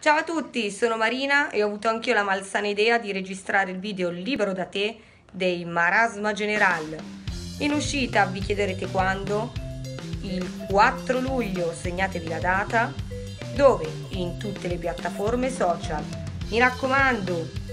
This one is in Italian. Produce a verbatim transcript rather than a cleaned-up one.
Ciao a tutti, sono Marina e ho avuto anch'io la malsana idea di registrare il video Libero da te dei Marasma General. In uscita, vi chiederete quando? Il quattro luglio, segnatevi la data, dove? In tutte le piattaforme social. Mi raccomando,